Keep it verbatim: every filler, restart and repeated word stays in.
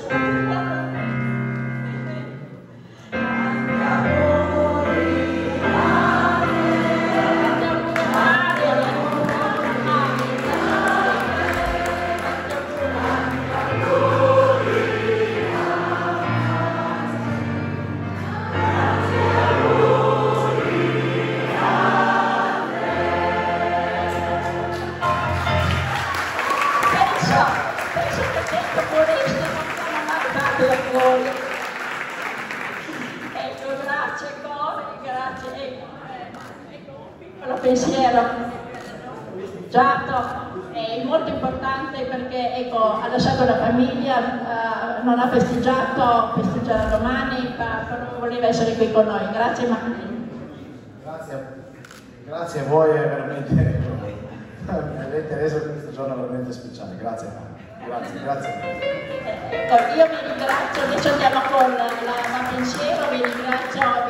Ecco, grazie Cori, grazie. Ecco, eh, ecco un piccolo pensiero. Giato è molto importante perché ecco, ha lasciato la famiglia, eh, non ha festeggiato, festeggerà domani, ma però voleva essere qui con noi. Grazie Martin. Grazie, grazie a voi, è veramente, avete reso questo giorno veramente speciale. Grazie Martin. Grazie, grazie. Ecco, io vi ringrazio, adesso andiamo con la, la, la pensiero, vi ringrazio